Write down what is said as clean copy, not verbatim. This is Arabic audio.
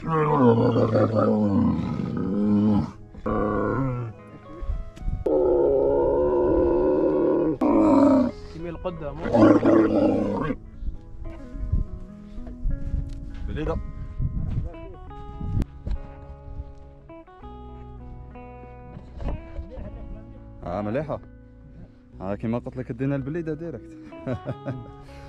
يميل قدام بليدة. مليحة. كيما قلت لك دينا البليدة ديريكت.